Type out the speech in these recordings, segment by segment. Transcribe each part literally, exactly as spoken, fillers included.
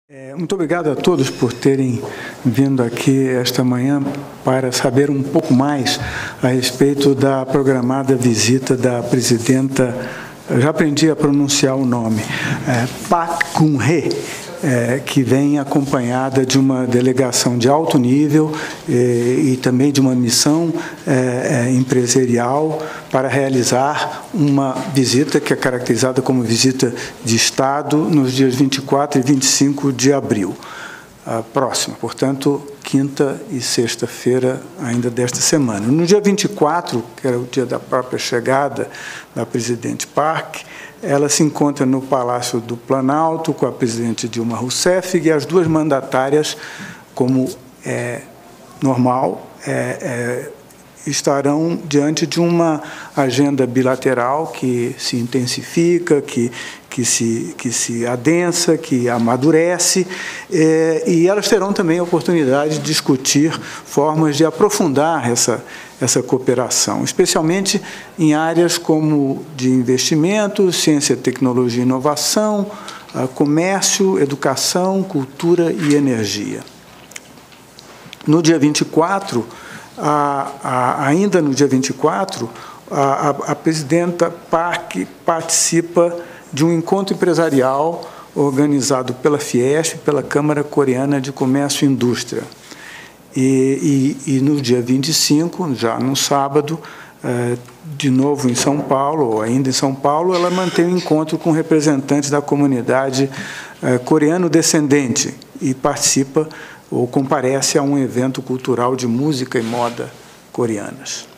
É, muito obrigado a todos por terem vindo aqui esta manhã para saber um pouco mais a respeito da programada visita da presidenta, eu já aprendi a pronunciar o nome, é, Park Geun-hye, é, que vem acompanhada de uma delegação de alto nível e, e também de uma missão é, é, empresarial para realizar uma visita que é caracterizada como visita de Estado nos dias vinte e quatro e vinte e cinco de abril. A próxima, portanto, quinta e sexta-feira ainda desta semana. No dia vinte e quatro, que era o dia da própria chegada da presidente Park, ela se encontra no Palácio do Planalto com a presidente Dilma Rousseff e as duas mandatárias, como é normal, é, é, estarão diante de uma agenda bilateral que se intensifica, que, que, se, que se adensa, que amadurece, é, e elas terão também a oportunidade de discutir formas de aprofundar essa, essa cooperação, especialmente em áreas como de investimento, ciência, tecnologia e inovação, comércio, educação, cultura e energia. No dia vinte e quatro, A, a, ainda no dia vinte e quatro, a, a, a presidenta Park participa de um encontro empresarial organizado pela Fiesp, pela Câmara Coreana de Comércio e Indústria. E, e, e no dia vinte e cinco, já no sábado, eh, de novo em São Paulo, ou ainda em São Paulo, ela mantém um encontro com representantes da comunidade eh, coreano-descendente e participa ou comparece a um evento cultural de música e moda coreanas.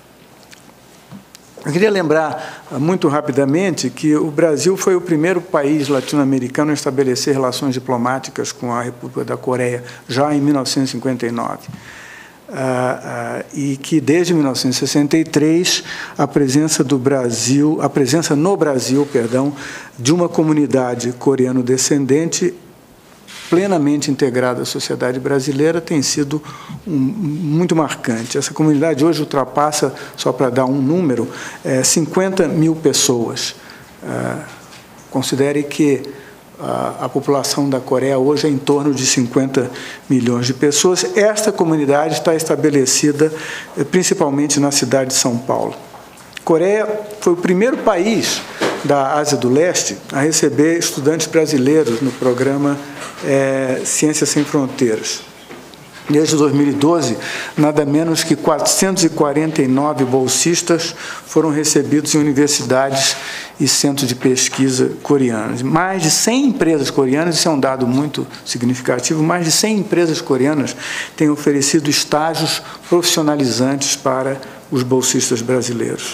Eu queria lembrar muito rapidamente que o Brasil foi o primeiro país latino-americano a estabelecer relações diplomáticas com a República da Coreia, já em mil novecentos e cinquenta e nove. Ah, ah, e que desde mil novecentos e sessenta e três a presença do Brasil, a presença no Brasil, perdão, de uma comunidade coreano-descendente plenamente integrada à sociedade brasileira tem sido um, muito marcante. Essa comunidade hoje ultrapassa, só para dar um número, é, cinquenta mil pessoas. É, considere que a, a população da Coreia hoje é em torno de cinquenta milhões de pessoas. Esta comunidade está estabelecida é, principalmente na cidade de São Paulo. A Coreia foi o primeiro país da Ásia do Leste a receber estudantes brasileiros no programa é, Ciências Sem Fronteiras. Desde dois mil e doze, nada menos que quatrocentos e quarenta e nove bolsistas foram recebidos em universidades e centros de pesquisa coreanos. Mais de cem empresas coreanas, isso é um dado muito significativo, mais de cem empresas coreanas têm oferecido estágios profissionalizantes para os bolsistas brasileiros.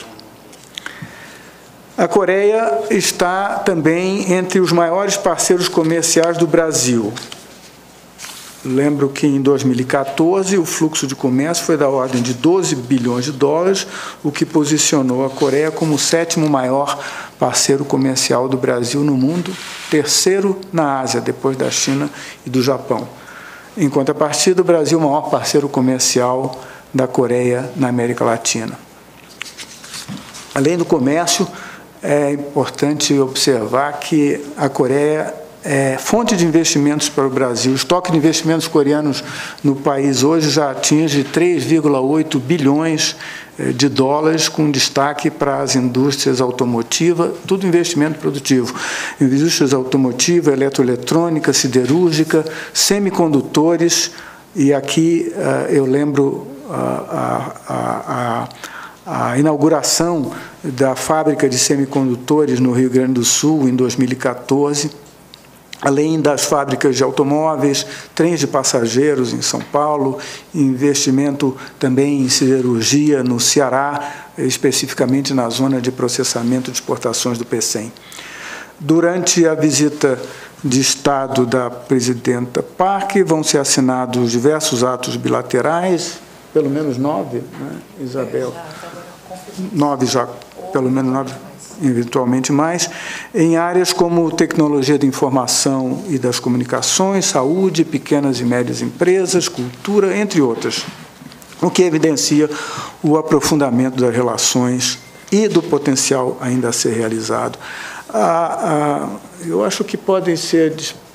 A Coreia está também entre os maiores parceiros comerciais do Brasil. Lembro que em dois mil e quatorze o fluxo de comércio foi da ordem de doze bilhões de dólares, o que posicionou a Coreia como o sétimo maior parceiro comercial do Brasil no mundo, terceiro na Ásia, depois da China e do Japão. Em contrapartida, o Brasil é o maior parceiro comercial da Coreia na América Latina. Além do comércio, é importante observar que a Coreia é fonte de investimentos para o Brasil. O estoque de investimentos coreanos no país hoje já atinge três vírgula oito bilhões de dólares, com destaque para as indústrias automotivas, tudo investimento produtivo. Indústrias automotiva, eletroeletrônica, siderúrgica, semicondutores, e aqui eu lembro a, a, a A inauguração da fábrica de semicondutores no Rio Grande do Sul, em dois mil e quatorze, além das fábricas de automóveis, trens de passageiros em São Paulo, investimento também em siderurgia no Ceará, especificamente na zona de processamento de exportações do PECEM. Durante a visita de Estado da presidenta Park, vão ser assinados diversos atos bilaterais, pelo menos nove, né, Isabel? Nove já, pelo menos nove, eventualmente mais, em áreas como tecnologia de informação e das comunicações, saúde, pequenas e médias empresas, cultura, entre outras, o que evidencia o aprofundamento das relações e do potencial ainda a ser realizado. Ah, ah, eu acho que podem ser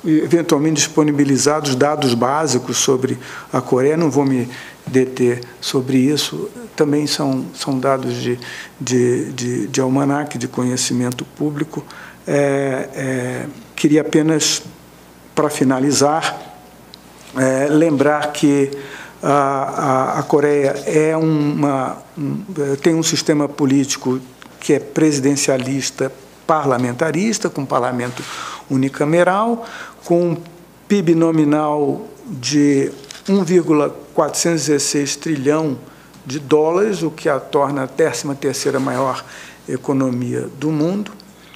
eventualmente disponibilizar os dados básicos sobre a Coreia, não vou me deter sobre isso, também são, são dados de, de, de, de almanaque, de conhecimento público. É, é, queria apenas, para finalizar, é, lembrar que a, a, a Coreia é uma, um, tem um sistema político que é presidencialista, parlamentarista, com parlamento unicameral, com P I B nominal de um vírgula quatrocentos e dezesseis trilhão de dólares, o que a torna a décima terceira maior economia do mundo,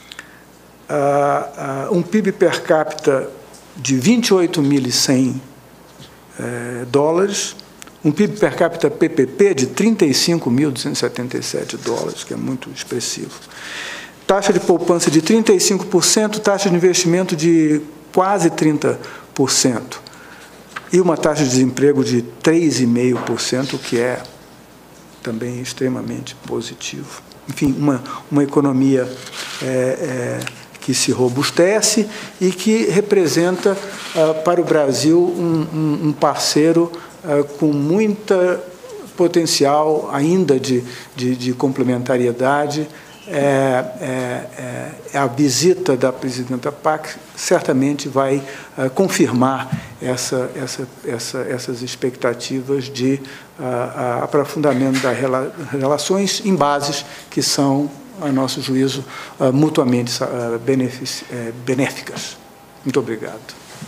uh, uh, um P I B per capita de vinte e oito mil e cem uh, dólares, um P I B per capita P P P de trinta e cinco mil duzentos e setenta e sete dólares, que é muito expressivo. Taxa de poupança de trinta e cinco por cento, taxa de investimento de quase trinta por cento. E uma taxa de desemprego de três vírgula cinco por cento, o que é também extremamente positivo. Enfim, uma, uma economia é, é, que se robustece e que representa ah, para o Brasil um, um, um parceiro ah, com muita potencial ainda de, de, de complementariedade. É, é, é, a visita da presidenta Park certamente vai uh, confirmar essa, essa, essa, essas expectativas de uh, uh, aprofundamento das rela relações em bases que são, a nosso juízo, uh, mutuamente uh, benéficas. Muito obrigado.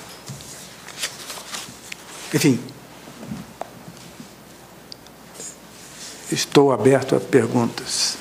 Enfim, estou aberto a perguntas.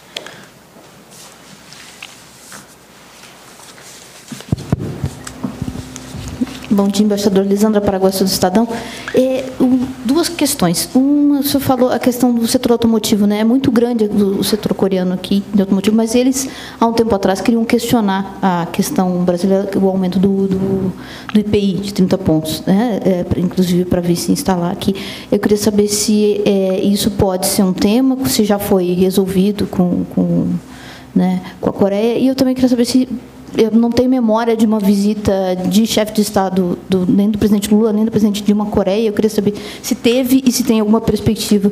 Bom dia, embaixador. Lisandra Paraguaçu, do Estadão. É, um, duas questões. Uma, o senhor falou a questão do setor automotivo, né? É muito grande o setor coreano aqui, de automotivo, mas eles, há um tempo atrás, queriam questionar a questão brasileira, o aumento do, do, do I P I de trinta pontos, né? É, inclusive para vir se instalar aqui. Eu queria saber se é, isso pode ser um tema, se já foi resolvido com, com, né, com a Coreia. E eu também queria saber se eu não tenho memória de uma visita de chefe de Estado, do, nem do presidente Lula, nem do presidente Dilma à Coreia. Eu queria saber se teve e se tem alguma perspectiva.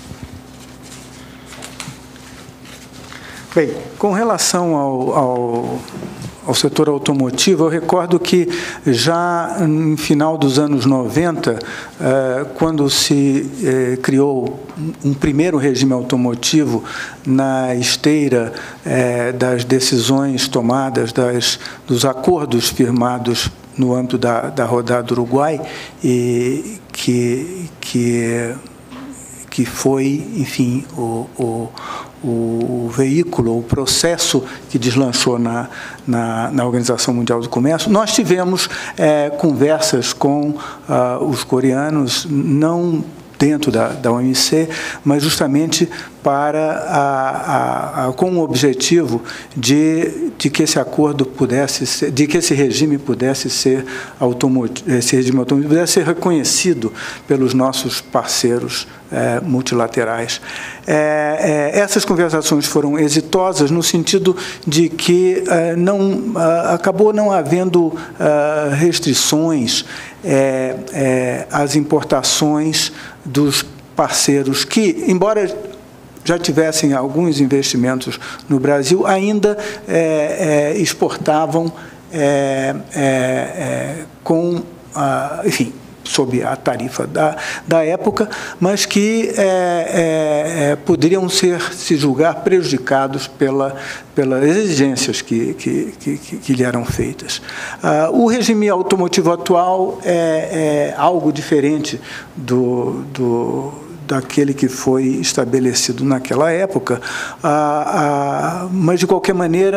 Bem, com relação ao, ao, ao setor automotivo, eu recordo que já no final dos anos noventa, eh, quando se eh, criou um primeiro regime automotivo na esteira eh, das decisões tomadas, das, dos acordos firmados no âmbito da, da rodada do Uruguai, e que, que, que foi, enfim, o, o o veículo, o processo que deslanchou na, na, na Organização Mundial do Comércio. Nós tivemos é, conversas com ah, os coreanos, não dentro da, da O M C, mas justamente para a, a, a, com o objetivo de, de que esse acordo pudesse ser, de que esse regime pudesse ser automotivo, esse regime automotivo pudesse ser reconhecido pelos nossos parceiros é, multilaterais. É, é, essas conversações foram exitosas no sentido de que é, não, acabou não havendo é, restrições é, é, às importações dos parceiros que, embora já tivessem alguns investimentos no Brasil, ainda é, é, exportavam é, é, é, com, a, enfim, sob a tarifa da, da época, mas que é, é, é, poderiam ser, se julgar, prejudicados pela, pelas exigências que, que, que, que lhe eram feitas. Ah, o regime automotivo atual é, é algo diferente do, do daquele que foi estabelecido naquela época, ah, ah, mas, de qualquer maneira,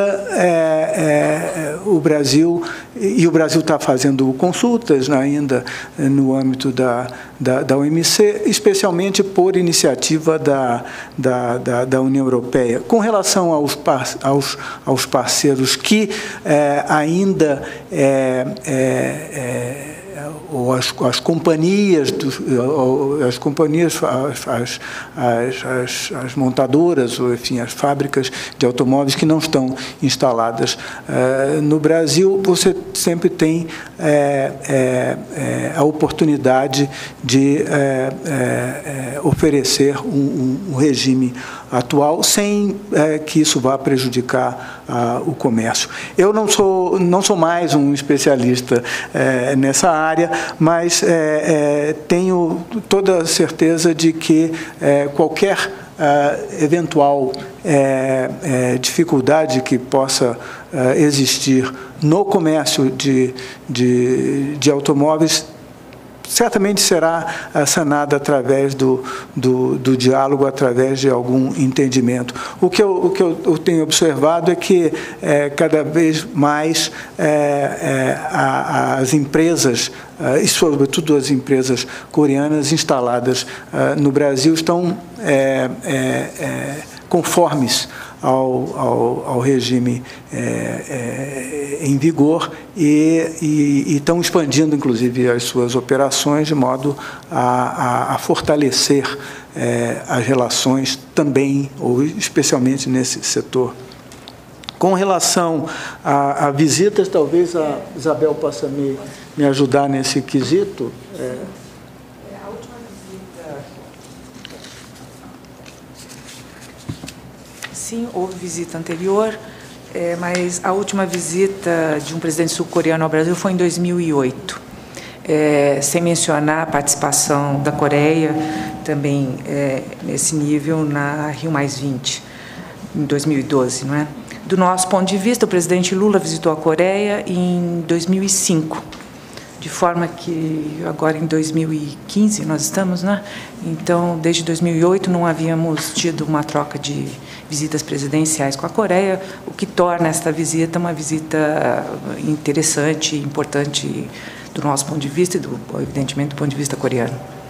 é, é, o Brasil, e o Brasil está fazendo consultas ainda no âmbito da, da, da O M C, especialmente por iniciativa da, da, da, da União Europeia. Com relação aos, par, aos, aos parceiros que é, ainda é, é, é, ou as, as companhias, do, as companhias, as, as, as, as montadoras, ou enfim, as fábricas de automóveis que não estão instaladas uh, no Brasil, você sempre tem é, é, é, a oportunidade de é, é, oferecer um, um regime atual sem é, que isso vá prejudicar uh, o comércio. Eu não sou, não sou mais um especialista é, nessa área, mas é, é, tenho toda a certeza de que é, qualquer uh, eventual é, é, dificuldade que possa uh, existir no comércio de, de, de automóveis certamente será sanada através do, do, do diálogo, através de algum entendimento. O que eu, o que eu, eu tenho observado é que é, cada vez mais é, é, a, as empresas, é, e sobretudo as empresas coreanas instaladas é, no Brasil, estão é, é, é, conformes Ao, ao, ao regime é, é, em vigor e, e, e estão expandindo, inclusive, as suas operações de modo a, a, a fortalecer é, as relações também, ou especialmente nesse setor. Com relação a, a visitas, talvez a Isabel possa me, me ajudar nesse quesito. É, Sim, houve visita anterior, é, mas a última visita de um presidente sul-coreano ao Brasil foi em dois mil e oito, é, sem mencionar a participação da Coreia, também é, nesse nível, na Rio mais vinte, em dois mil e doze. Não é? Do nosso ponto de vista, o presidente Lula visitou a Coreia em dois mil e cinco, de forma que agora em dois mil e quinze nós estamos, né? Então, desde dois mil e oito não havíamos tido uma troca de visitas presidenciais com a Coreia, o que torna esta visita uma visita interessante e importante do nosso ponto de vista e, do, evidentemente, do ponto de vista coreano.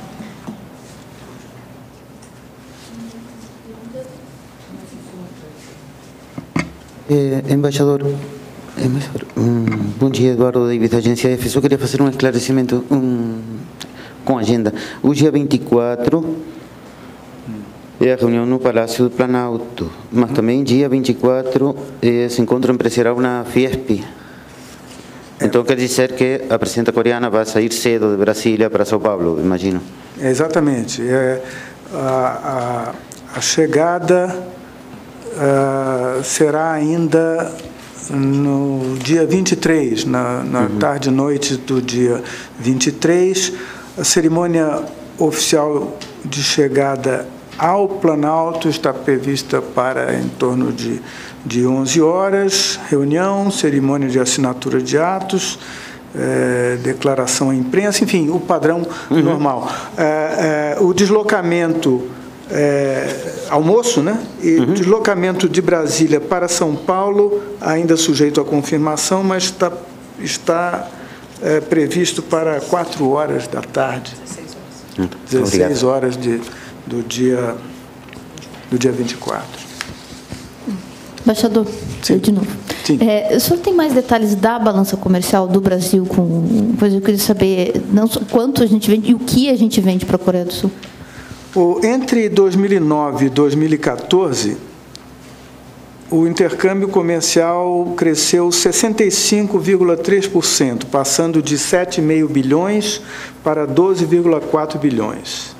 Eh, embaixador, embaixador um, bom dia, Eduardo Davis, da Agência F. Só queria fazer um esclarecimento um, com a agenda. O dia vinte e quatro é a reunião no Palácio do Planalto, mas também dia vinte e quatro é esse encontro empresarial na Fiesp. Então quer dizer que a presidenta coreana vai sair cedo de Brasília para São Paulo, imagino. Exatamente. É, a, a, a chegada uh, será ainda no dia vinte e três, na, na uhum. tarde e noite do dia vinte e três. A cerimônia oficial de chegada ao Planalto está prevista para em torno de, de onze horas, reunião, cerimônia de assinatura de atos, é, declaração à imprensa, enfim, o padrão uhum. normal. É, é, o deslocamento, é, almoço, né? E uhum. deslocamento de Brasília para São Paulo, ainda sujeito à confirmação, mas está, está é, previsto para quatro horas da tarde. dezesseis horas de... do dia, do dia vinte e quatro. Embaixador, eu de novo. Sim. É, o senhor tem mais detalhes da balança comercial do Brasil? Com, pois eu queria saber não só quanto a gente vende e o que a gente vende para a Coreia do Sul. O, entre dois mil e nove e dois mil e quatorze, o intercâmbio comercial cresceu sessenta e cinco vírgula três por cento, passando de sete vírgula cinco bilhões para doze vírgula quatro bilhões.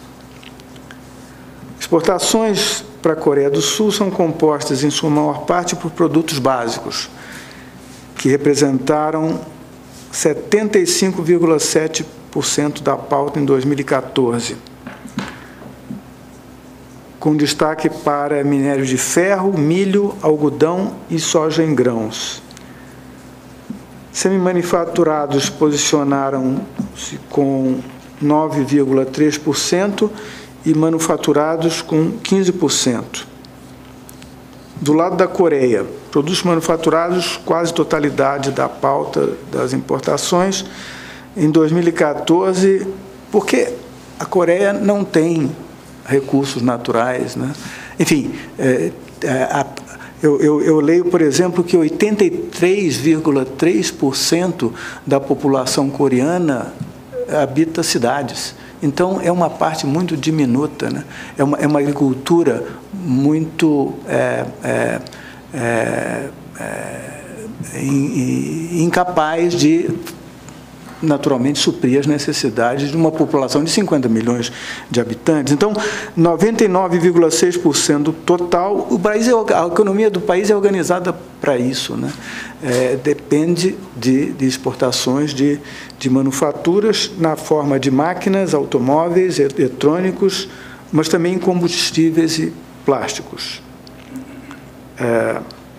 Exportações para a Coreia do Sul são compostas, em sua maior parte, por produtos básicos, que representaram setenta e cinco vírgula sete por cento da pauta em dois mil e quatorze, com destaque para minério de ferro, milho, algodão e soja em grãos. Semimanufaturados posicionaram-se com nove vírgula três por cento e manufaturados com quinze por cento. Do lado da Coreia, produtos manufaturados, quase totalidade da pauta das importações. Em dois mil e quatorze, porque a Coreia não tem recursos naturais, né? Enfim, é, é, a, eu, eu, eu leio, por exemplo, que oitenta e três vírgula três por cento da população coreana habita cidades. Então, é uma parte muito diminuta, né? É uma, é uma agricultura muito é, é, é, é, incapaz de, naturalmente, suprir as necessidades de uma população de cinquenta milhões de habitantes. Então, noventa e nove vírgula seis por cento do total, o país é, a economia do país é organizada para isso, né? É, depende de, de exportações de, de manufaturas na forma de máquinas, automóveis, eletrônicos, mas também combustíveis e plásticos. É,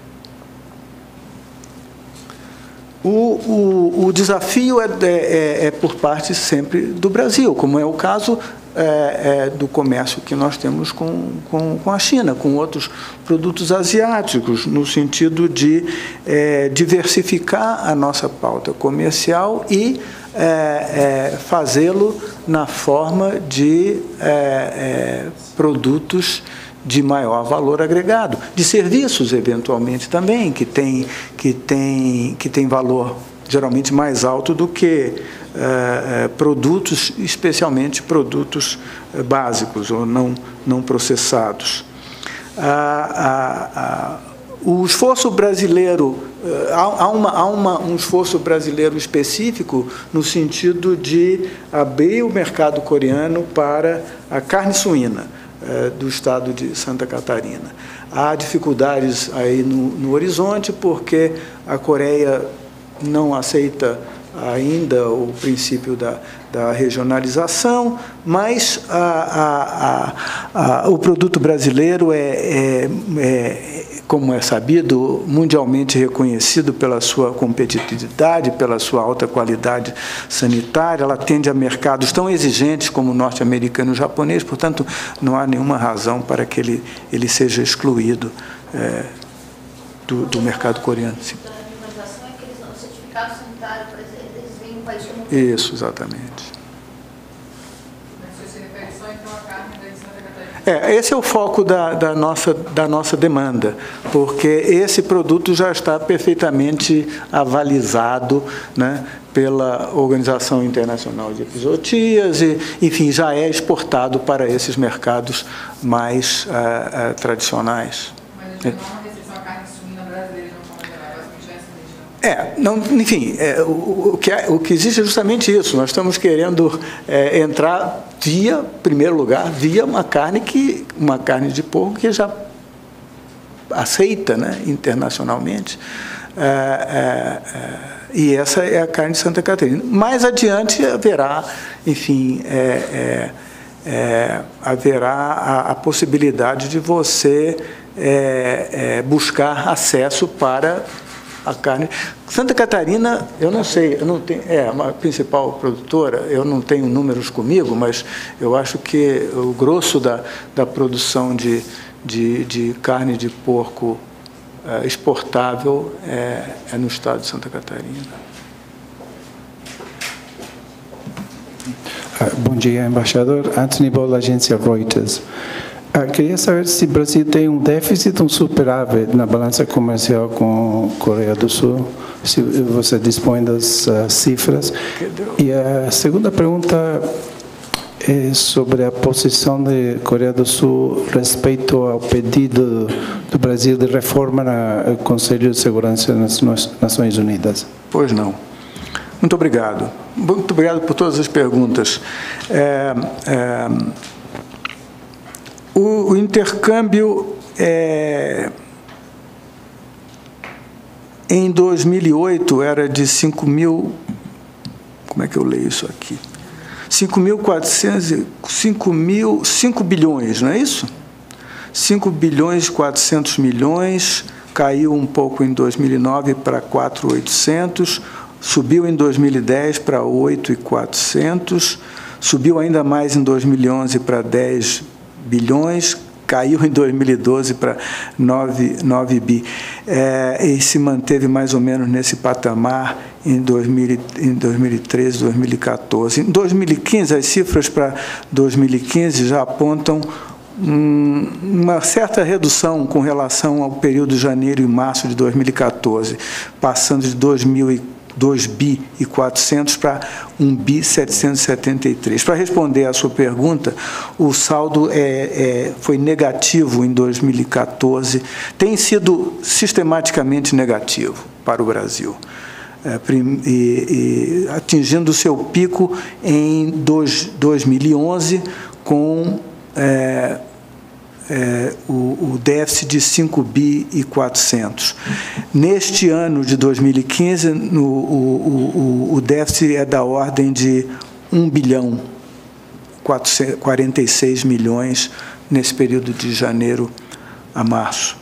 O, o, o desafio é, é, é por parte sempre do Brasil, como é o caso é, é, do comércio que nós temos com, com, com a China, com outros produtos asiáticos, no sentido de é, diversificar a nossa pauta comercial e é, é, fazê-lo na forma de é, é, produtos de maior valor agregado, de serviços, eventualmente, também, que tem, que tem, que tem valor geralmente mais alto do que eh, produtos, especialmente produtos eh, básicos ou não, não processados. Ah, ah, ah, o esforço brasileiro, eh, há, há, uma, há uma, um esforço brasileiro específico no sentido de abrir o mercado coreano para a carne suína do estado de Santa Catarina. Há dificuldades aí no, no horizonte, porque a Coreia não aceita ainda o princípio da, da regionalização, mas a, a, a, o produto brasileiro é, é, é, como é sabido, mundialmente reconhecido pela sua competitividade, pela sua alta qualidade sanitária. Ela atende a mercados tão exigentes como o norte-americano e o japonês, portanto, não há nenhuma razão para que ele, ele seja excluído é, do, do mercado coreano. Sim. Isso, exatamente. É, esse é o foco da, da, nossa, da nossa demanda, porque esse produto já está perfeitamente avalizado, né, pela Organização Internacional de Epizotias e, enfim, já é exportado para esses mercados mais uh, uh, tradicionais. Mas é. É, não, enfim, é, o, o, que é, o que existe é justamente isso. Nós estamos querendo é, entrar via, em primeiro lugar, via uma carne que, uma carne de porco que já aceita, né, internacionalmente. É, é, é, e essa é a carne de Santa Catarina. Mais adiante haverá, enfim, é, é, é, haverá a, a possibilidade de você é, é, buscar acesso para a carne. Santa Catarina, eu não sei, eu não tenho, é a principal produtora, eu não tenho números comigo, mas eu acho que o grosso da, da produção de, de, de carne de porco é, exportável é, é no estado de Santa Catarina. Bom dia, embaixador. Anthony Boll, agência Reuters. Ah, queria saber se o Brasil tem um déficit ou um superávit na balança comercial com a Coreia do Sul, se você dispõe das uh, cifras. E a segunda pergunta é sobre a posição da Coreia do Sul respeito ao pedido do Brasil de reforma no Conselho de Segurança das Nações Unidas. Pois não. Muito obrigado. Muito obrigado por todas as perguntas. É, é, O, o intercâmbio é, em dois mil e oito era de cinco mil, como é que eu leio isso aqui? cinco mil quatrocentos, cinco mil, cinco bilhões, não é isso? cinco bilhões e quatrocentos milhões, caiu um pouco em dois mil e nove para quatro mil e oitocentos, subiu em dois mil e dez para oito mil e quatrocentos, subiu ainda mais em dois mil e onze para dez bilhões, caiu em dois mil e doze para nove bi, é, e se manteve mais ou menos nesse patamar em, dois mil, em dois mil e treze, dois mil e quatorze. Em dois mil e quinze, as cifras para dois mil e quinze já apontam hum, uma certa redução com relação ao período de janeiro e março de dois mil e quatorze, passando de dois mil e dois bi e quatrocentos para um bi setecentos e setenta e três. Para responder à sua pergunta, o saldo é, é, foi negativo em dois mil e quatorze, tem sido sistematicamente negativo para o Brasil, é, e, e, atingindo o seu pico em dois mil e onze com é, É, o, o déficit de cinco bi e quatrocentos. Neste ano de dois mil e quinze, no, o, o, o déficit é da ordem de um bilhão e quarenta e seis milhões nesse período de janeiro a março.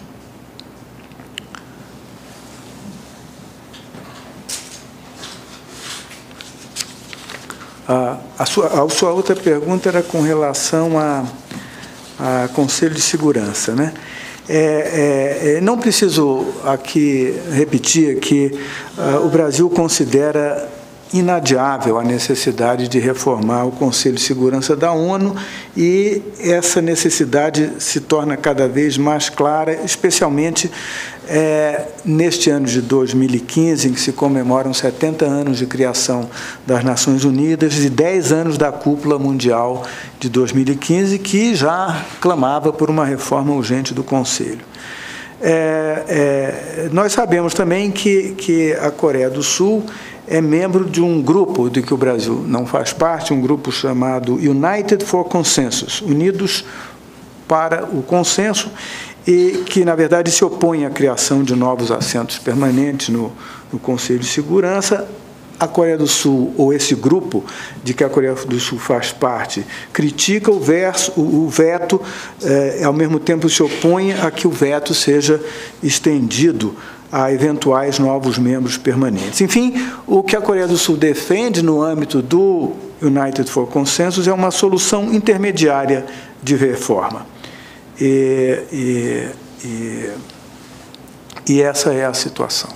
A, a, sua, a sua outra pergunta era com relação a a Conselho de Segurança, né? É, é, não preciso aqui repetir que uh, o Brasil considera inadiável a necessidade de reformar o Conselho de Segurança da ONU, e essa necessidade se torna cada vez mais clara, especialmente é, neste ano de dois mil e quinze, em que se comemoram setenta anos de criação das Nações Unidas e dez anos da Cúpula Mundial de dois mil e quinze, que já clamava por uma reforma urgente do Conselho. É, é, nós sabemos também que, que a Coreia do Sul é membro de um grupo de que o Brasil não faz parte, um grupo chamado United for Consensus, Unidos para o Consenso, e que, na verdade, se opõe à criação de novos assentos permanentes no, no Conselho de Segurança. A Coreia do Sul, ou esse grupo de que a Coreia do Sul faz parte, critica o, verso, o, o veto, eh, ao mesmo tempo se opõe a que o veto seja estendido a eventuais novos membros permanentes. Enfim, o que a Coreia do Sul defende no âmbito do United for Consensus é uma solução intermediária de reforma. E, e, e, e essa é a situação.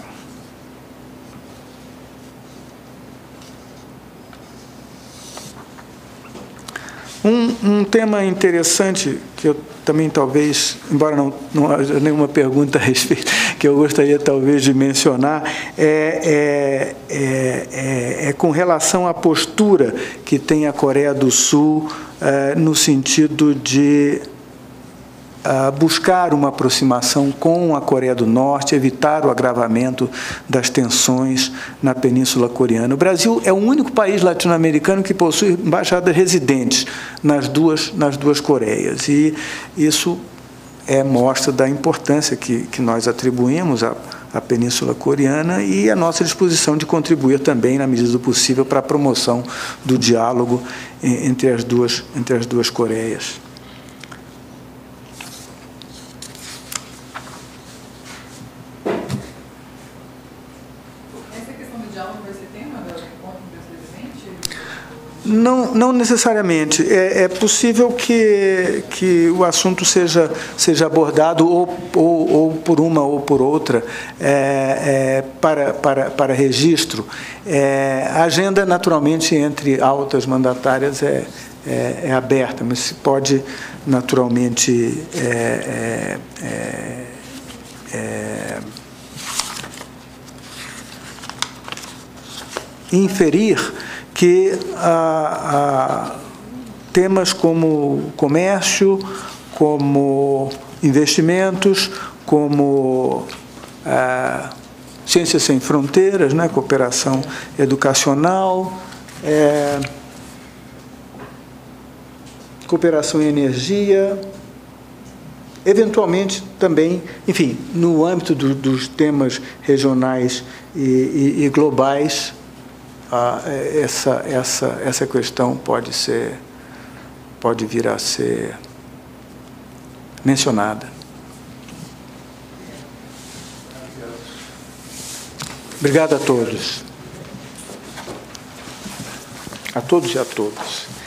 Um, um tema interessante que eu também talvez, embora não, não haja nenhuma pergunta a respeito, que eu gostaria talvez de mencionar, é, é, é, é, é com relação à postura que tem a Coreia do Sul é, no sentido de a buscar uma aproximação com a Coreia do Norte, evitar o agravamento das tensões na Península Coreana. O Brasil é o único país latino-americano que possui embaixadas residentes nas duas, nas duas Coreias, e isso é mostra da importância que, que nós atribuímos à, à Península Coreana e a nossa disposição de contribuir também, na medida do possível, para a promoção do diálogo entre as duas, entre as duas Coreias. Não, não necessariamente. É, é possível que, que o assunto seja, seja abordado ou, ou, ou por uma ou por outra é, é, para, para, para registro. É, a agenda, naturalmente, entre altas mandatárias é, é, é aberta, mas se pode, naturalmente, é, é, é, é, inferir que ah, ah, temas como comércio, como investimentos, como ah, ciências sem fronteiras, né, cooperação educacional, é, cooperação em energia, eventualmente também, enfim, no âmbito do, dos temas regionais e, e, e globais, Ah, essa, essa, essa questão pode ser, pode vir a ser mencionada. Obrigado a todos. A todos e a todas.